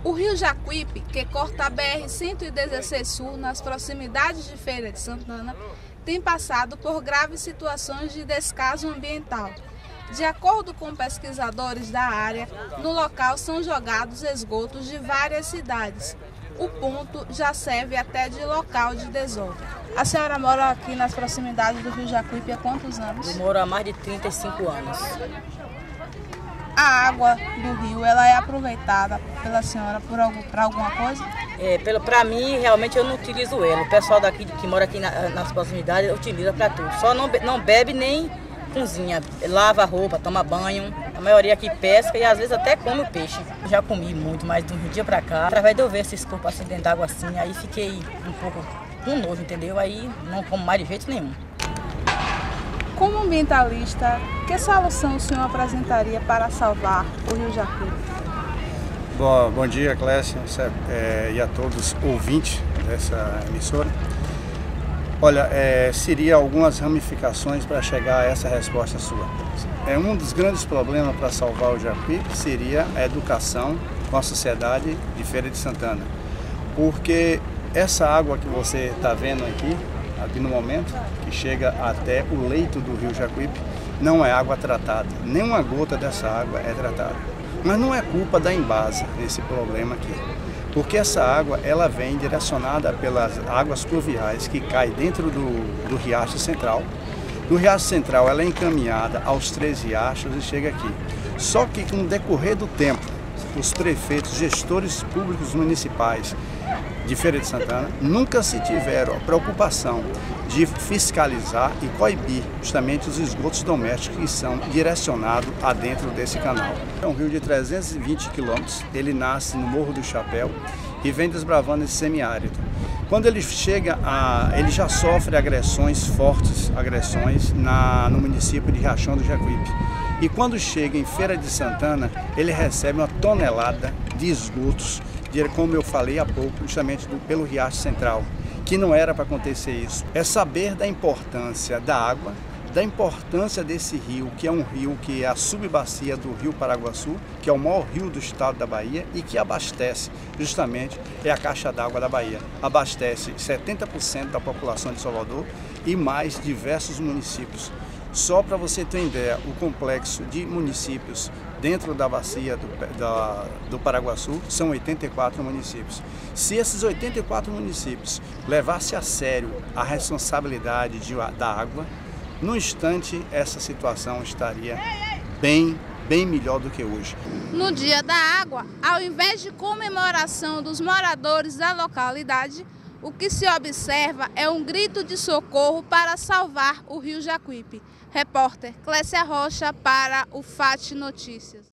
O rio Jacuípe, que corta a BR-116 Sul nas proximidades de Feira de Santana, tem passado por graves situações de descaso ambiental. De acordo com pesquisadores da área, no local são jogados esgotos de várias cidades. O ponto já serve até de local de desova. A senhora mora aqui nas proximidades do rio Jacuípe há quantos anos? Eu moro há mais de 35 anos. A água do rio, ela é aproveitada pela senhora para alguma coisa? Para mim, realmente eu não utilizo ela. O pessoal daqui que mora aqui nas proximidades utiliza para tudo. Só não bebe nem cozinha, lava a roupa, toma banho. A maioria aqui pesca e às vezes até come o peixe. Já comi muito, mas de um dia para cá, através de eu ver esses corpos assim dentro d'água assim, aí fiquei um pouco com nojo, entendeu? Aí não como mais de jeito nenhum. Como ambientalista, que solução o senhor apresentaria para salvar o rio Jacuípe? Bom dia, Clécia, e a todos os ouvintes dessa emissora. Olha, seria algumas ramificações para chegar a essa resposta sua. Um dos grandes problemas para salvar o Jacuípe seria a educação com a sociedade de Feira de Santana. Porque essa água que você está vendo aqui no momento, que chega até o leito do rio Jacuípe, não é água tratada. Nenhuma gota dessa água é tratada. Mas não é culpa da Embasa esse problema aqui. Porque essa água, ela vem direcionada pelas águas pluviais que caem dentro do Riacho Central. Do Riacho Central, ela é encaminhada aos 3 riachos e chega aqui. Só que com o decorrer do tempo, os prefeitos, gestores públicos municipais de Feira de Santana nunca se tiveram a preocupação de fiscalizar e coibir justamente os esgotos domésticos que são direcionados adentro desse canal. É um rio de 320 quilômetros, ele nasce no Morro do Chapéu e vem desbravando esse semiárido. Quando ele chega ele já sofre fortes agressões no município de Riachão do Jacuípe. E quando chega em Feira de Santana, ele recebe uma tonelada de esgotos, como eu falei há pouco, justamente pelo Riacho Central, que não era para acontecer isso. É saber da importância da água, da importância desse rio, que é um rio que é a subbacia do Rio Paraguaçu, que é o maior rio do estado da Bahia e que abastece, justamente, é a caixa d'água da Bahia. Abastece 70% da população de Salvador e mais diversos municípios. Só para você ter ideia, o complexo de municípios dentro da bacia do Paraguaçu são 84 municípios. Se esses 84 municípios levassem a sério a responsabilidade da água, no instante essa situação estaria bem melhor do que hoje. No Dia da Água, ao invés de comemoração dos moradores da localidade, o que se observa é um grito de socorro para salvar o rio Jacuípe. Repórter Clécia Rocha para o FAT Notícias.